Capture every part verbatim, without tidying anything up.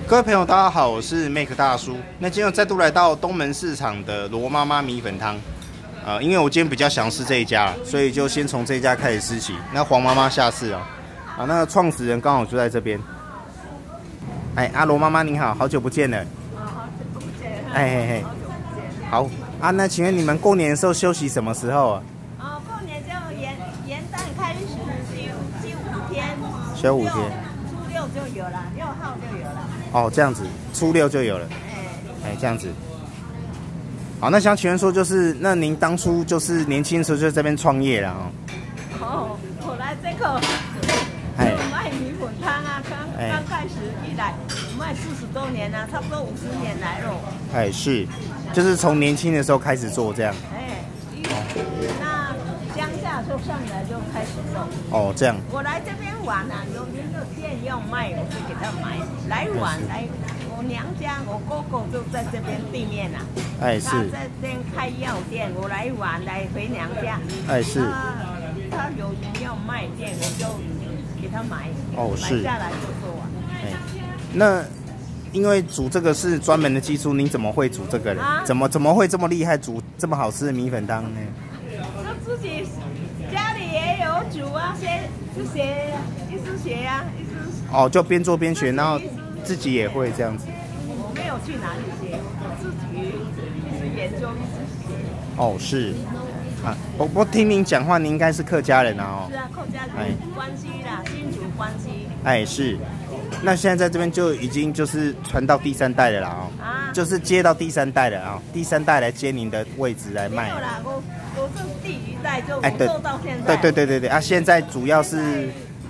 各位朋友，大家好，我是 Make 大叔。那今天又再度来到东门市场的罗妈妈米粉汤。呃，因为我今天比较想吃这一家，所以就先从这一家开始吃起。那黄妈妈下次啊，啊，那个创始人刚好就在这边。哎，阿罗妈妈您好，好久不见了。 啊，好久不见。 哎嘿嘿， 好久不见。 好啊，那请问你们过年的时候休息什么时候啊？ 哦，过年就元元旦开始休休五天。 休五天。 初六就有了，六号就有了。 哦，这样子，初六就有了。 哎。 哎，这样子。好，那想请问说，就是那您当初就是年轻的时候就在这边创业了哦？ 哦，我来这个就卖米粉汤啊，刚刚开始一来卖四十多年了，差不多五十年来了。 哎，是，就是从年轻的时候开始做这样。 哎，那乡下就上来就开始做。 哦，这样。 我来这边玩啊，有那个店要卖，我就给他买。来玩来，我娘家我哥哥就在这边地面啊。 哎，是。 他在这边开药店，我来玩来回娘家。 哎，是。 他有人要卖店，我就给他买。 哦，是。 买下来就做完。 哎，那因为煮这个是专门的技术，您怎么会煮这个呢？啊、怎么怎么会这么厉害，煮这么好吃的米粉汤呢？ 就自己家里也有煮啊，学就学，一直学呀、啊，一直。 哦，就边做边学，然后自己也会这样子。 我没有去哪里学，我自己一直研究，一直学。 哦，是。啊，我我听您讲话，您应该是客家人啊哦。 是啊，客家人关西啦，新竹关西。 哎，是。那现在在这边就已经就是传到第三代了啦哦。啊。就是接到第三代了啊、哦，第三代来接您的位置来卖。 没有啦，我我是第一代就哎对， 做到现在。 对对对对对啊，现在主要是。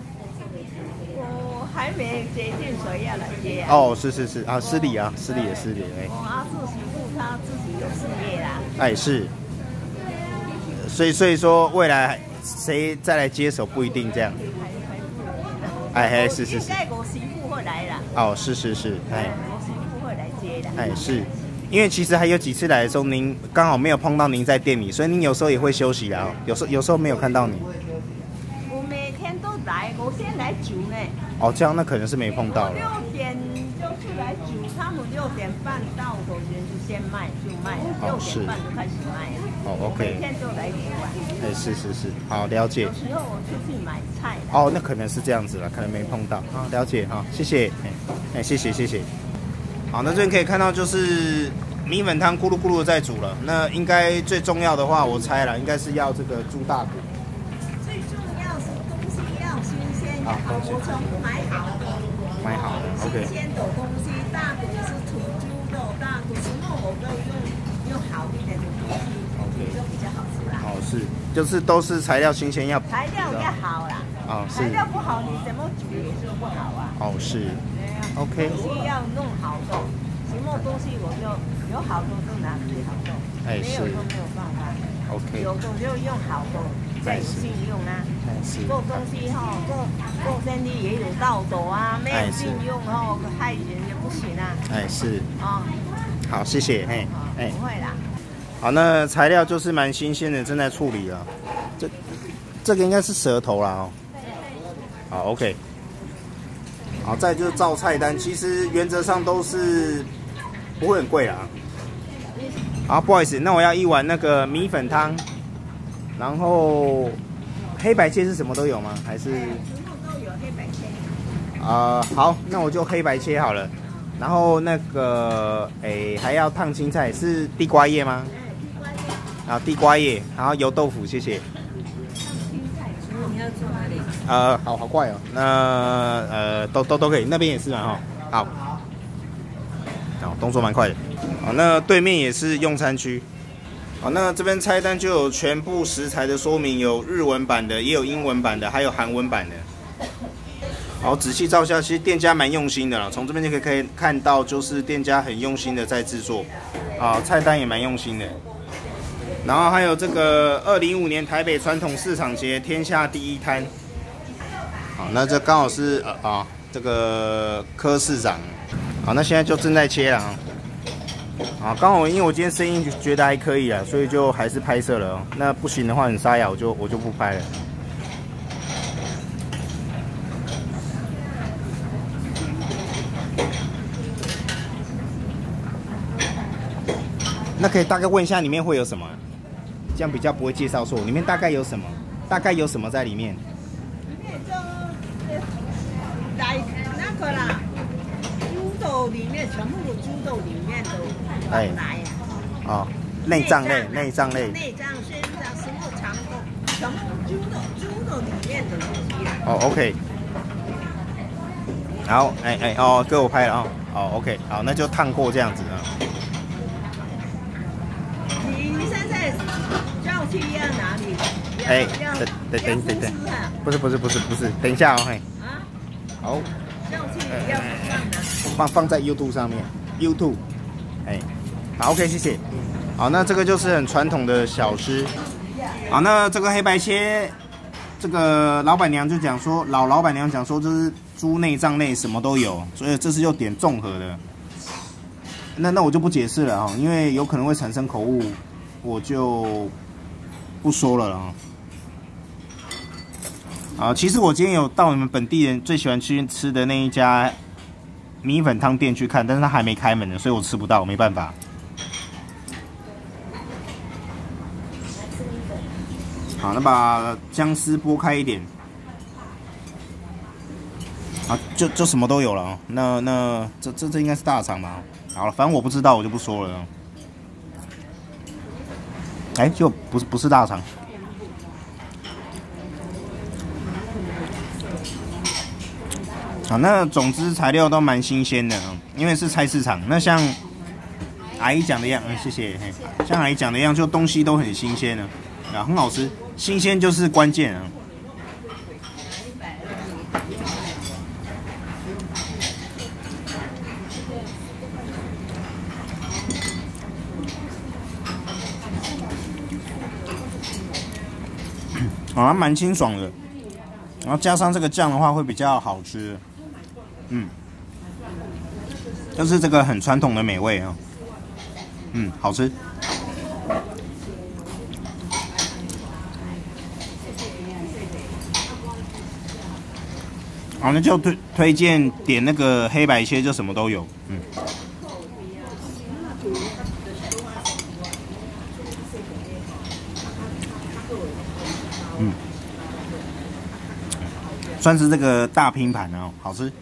我还没决定谁要来接啊。 哦，是是是啊，失礼啊，失礼也失礼哎。 我阿四媳妇她自己有事业啦。 哎是。所以所以说未来谁再来接手不一定这样。哎哎是是是。 应该我媳妇会来啦。 哦是是是哎。 我媳妇会来接的。 哎是，因为其实还有几次来的时候，您刚好没有碰到您在店里，所以您有时候也会休息啊，有时候有时候没有看到你。 我每天都来，我先来煮呢。 哦，这样那可能是没碰到了。 六点就出来煮，他们六点半到手前就先卖就卖了，六点半就开始卖了。 哦 ，OK。 每天都来煮啊。 哎，是是是，好了解。 有时候我出去买菜。 哦，那可能是这样子了，可能没碰到。好，了解哈，谢谢。哎哎，谢谢谢谢。好，那这边可以看到就是米粉汤咕噜咕噜的在煮了。那应该最重要的话，我猜了，应该是要这个猪大骨。 最重要是东西要新鲜，好，我从买好的。 买好的 ，OK。 新鲜的东西，大骨是土猪肉，大骨什么我都用用好一点的东西，OK，就比较好吃啦。 哦，是，就是都是材料新鲜要。 材料要好啦。哦，是。材料不好，你怎么煮也是不好啊。 哦，是。OK。 东西要弄好的，什么东西我就有好的就拿最好的，哎，没有都没有办法。 OK。 有的就用好的，再有信用啊。做东西哈，做做生意也有道德啊，没有信用哦，害人也不行啊。 哎，是。 哦。 好，谢谢，嘿， 哎，不会啦。 好，那材料就是蛮新鲜的，正在处理啊。这这个应该是舌头啦哦。好 ，OK。好，再就是照菜单，其实原则上都是不会很贵啦。好，不好意思，那我要一碗那个米粉汤，然后黑白切是什么都有吗？还是？ 什么都有黑白切。 啊、呃，好，那我就黑白切好了。然后那个，诶，还要烫青菜，是地瓜叶吗？ 地瓜叶。 啊，地瓜叶，然后油豆腐，谢谢。 你要做哪里？ 呃，好好怪哦。那呃，都都都可以，那边也是嘛哈。好，好，动作蛮快的。好，那对面也是用餐区。好，那这边菜单就有全部食材的说明，有日文版的，也有英文版的，还有韩文版的。好，仔细照下，其实店家蛮用心的啦。从这边就可以可以看到，就是店家很用心的在制作。啊，菜单也蛮用心的。然后还有这个二零一五年台北传统市场节天下第一摊。好，那这刚好是呃啊这个柯市长。好，那现在就正在切了啊。好，刚好因为我今天声音觉得还可以啊，所以就还是拍摄了哦。那不行的话很沙哑，我就我就不拍了。 那可以大概问一下里面会有什么，这样比较不会介绍错。里面大概有什么？大概有什么在里面？ 里面就来那个啦，猪肉里面全部的猪肉里面的来呀。 哦，内脏类，内脏类。 内脏、心脏、什么肠都，全部猪肉，猪肉里面的东西啦。 哦 ，OK。好，哎哎哦，给我拍了啊。哦 ，OK， 好，那就烫过这样子啊。 你你现在要去要哪里？ 哎，等等等等等，不是不是不是不是，等一下哦，嘿。 啊？ 好。 要去要放哪？ 放放在 YouTube 上面 ，YouTube。哎，好 ，OK， 谢谢。好，那这个就是很传统的小吃。好，那这个黑白切，这个老板娘就讲说，老老板娘讲说，就是猪内脏类什么都有，所以这是又点综合的。那那我就不解释了哈，因为有可能会产生口误，我就不说了啊。啊，其实我今天有到你们本地人最喜欢去吃的那一家米粉汤店去看，但是他还没开门呢，所以我吃不到，没办法。好，那把姜丝剥开一点。啊，就就什么都有了啊。那那这这这应该是大肠吧？好了，反正我不知道，我就不说了。哎，就不是不是大肠。好，那总之材料都蛮新鲜的，因为是菜市场。那像阿姨讲的一样，嗯，谢谢。像阿姨讲的一样，就东西都很新鲜呢，啊，很好吃。新鲜就是关键啊。好像蛮清爽的，然后加上这个酱的话会比较好吃，嗯，就是这个很传统的美味啊，嗯，好吃。好，那就推推荐点那个黑白切，就什么都有，嗯。嗯，算是这个大拼盘哦，好吃。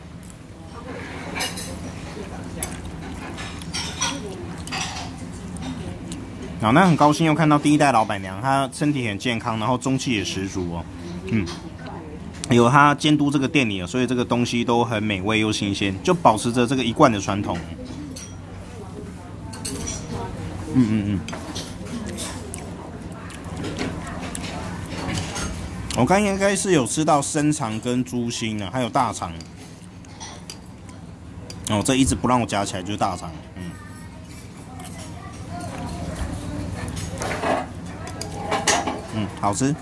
好，那很高兴又看到第一代老板娘，她身体很健康，然后中气也十足哦。嗯，有她监督这个店里，所以这个东西都很美味又新鲜，就保持着这个一贯的传统。嗯嗯嗯。我刚应该是有吃到生肠跟猪心啊，还有大肠。哦，这一直不让我夹起来就是大肠，嗯。嗯，好吃。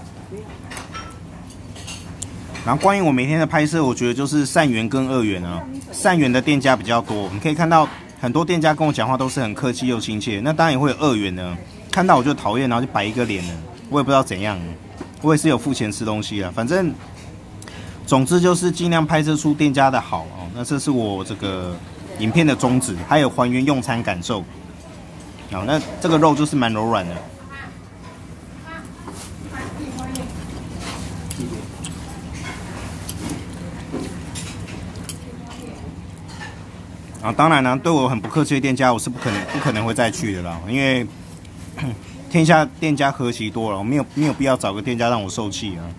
然后关于我每天的拍摄，我觉得就是善缘跟恶缘啊。善缘的店家比较多，你可以看到很多店家跟我讲话都是很客气又亲切。那当然也会有恶缘的，看到我就讨厌，然后就摆一个脸了，我也不知道怎样。我也是有付钱吃东西啊，反正总之就是尽量拍摄出店家的好哦。那这是我这个影片的宗旨，还有还原用餐感受。好，那这个肉就是蛮柔软的。啊，当然呢，对我很不客气的店家，我是不可能不可能会再去的啦，因为天下店家何其多了，我没有没有必要找个店家让我受气啊。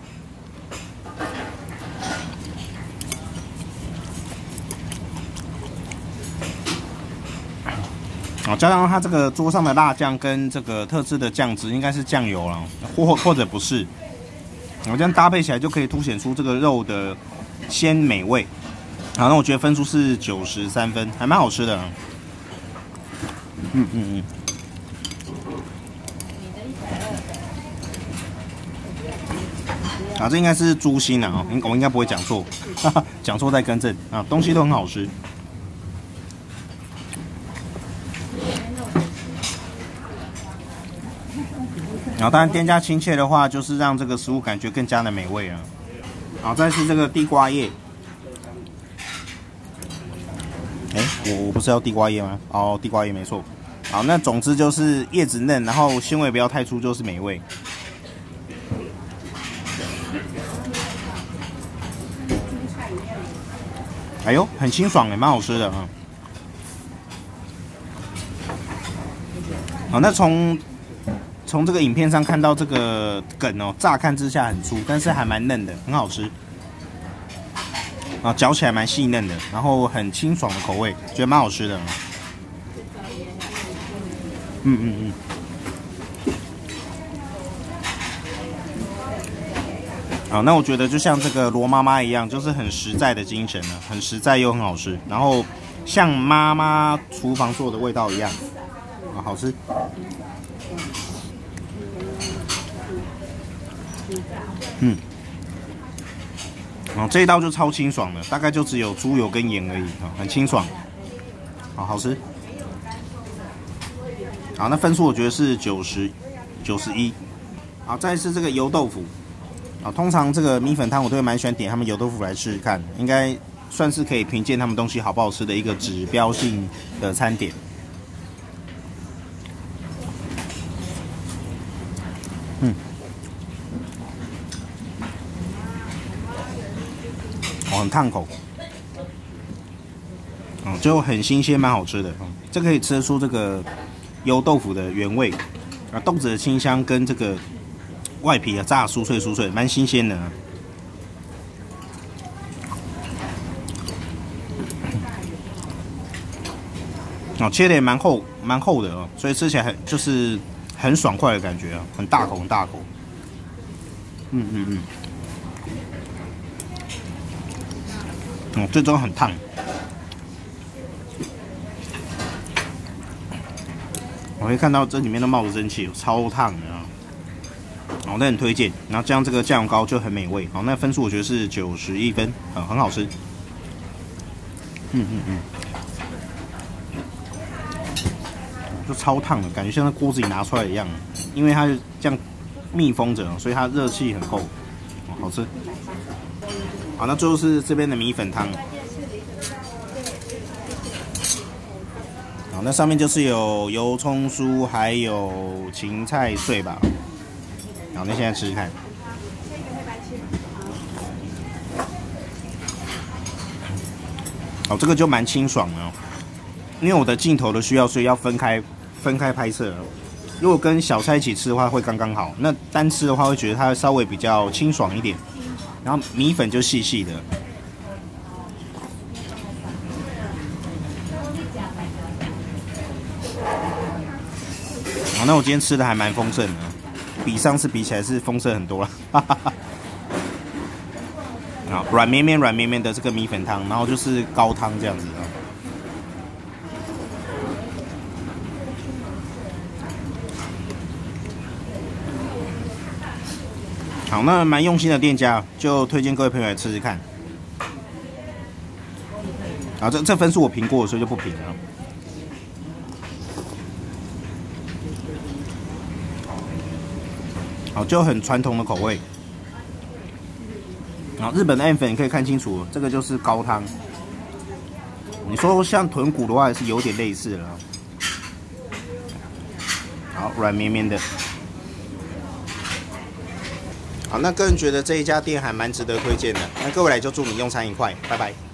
好，加上它这个桌上的辣酱跟这个特制的酱汁，应该是酱油了，或或者不是。我这样搭配起来就可以凸显出这个肉的鲜美味。好，那我觉得分数是九十三分，还蛮好吃的。嗯嗯嗯。啊，这应该是猪心啊，我应该不会讲错，哈哈，讲错再更正啊。东西都很好吃。然后，当然店家亲切的话，就是让这个食物感觉更加的美味啊。好，再是这个地瓜叶。哎，我我不是要地瓜叶吗？哦，地瓜叶没错。 好，那总之就是叶子嫩，然后纤维不要太粗，就是美味。哎呦，很清爽也蛮好吃的啊。好，那从从这个影片上看到这个梗哦，乍看之下很粗，但是还蛮嫩的，很好吃。啊，嚼起来蛮细嫩的，然后很清爽的口味，觉得蛮好吃的。嗯嗯嗯。好，那我觉得就像这个罗妈妈一样，就是很实在的精神呢，很实在又很好吃，然后像妈妈厨房做的味道一样，啊，好吃。嗯。哦，这一道就超清爽的，大概就只有猪油跟盐而已啊，很清爽，好好吃。好，那分数我觉得是九十、九十一。好，再是这个油豆腐。啊，通常这个米粉汤我都会蛮喜欢点他们油豆腐来试试看，应该算是可以评鉴他们东西好不好吃的一个指标性的餐点。嗯。哦，很烫口，嗯，就很新鲜，蛮好吃的。嗯，这可以吃得出这个油豆腐的原味，啊，豆子的清香跟这个外皮啊炸酥脆酥脆，蛮新鲜的。哦，切的也蛮厚，蛮厚的哦，所以吃起来很就是很爽快的感觉啊，很大口，很大口。嗯嗯嗯。哦，最终很烫。我会看到这里面都冒着蒸汽，超烫的啊！好，那很推荐。然后加上这个酱油膏就很美味。好，那分数我觉得是九十一分，啊，很好吃。嗯嗯嗯，就超烫的感觉，像在锅子里拿出来一样。因为它是这样密封着，所以它热气很够，哦，好吃。好，那最后是这边的米粉汤。好，那上面就是有油葱酥，还有芹菜碎吧。好，那现在吃吃看。好，这个就蛮清爽的哦。因为我的镜头的需要，所以要分开分开拍摄。如果跟小菜一起吃的话，会刚刚好。那单吃的话，会觉得它稍微比较清爽一点。然后米粉就细细的。好，那我今天吃的还蛮丰盛的，比上次比起来是丰盛很多了。啊，软绵绵、软绵绵的这个米粉汤，然后就是高汤这样子啊。好，那蛮用心的店家，就推荐各位朋友来吃吃看。啊，这这分数我评过，所以就不评了。好，就很传统的口味。啊，日本的 M 粉你可以看清楚，这个就是高汤。你说像豚骨的话，是有点类似了。好，软绵绵的。好，那个人觉得这一家店还蛮值得推荐的。那各位来就祝你用餐愉快，拜拜。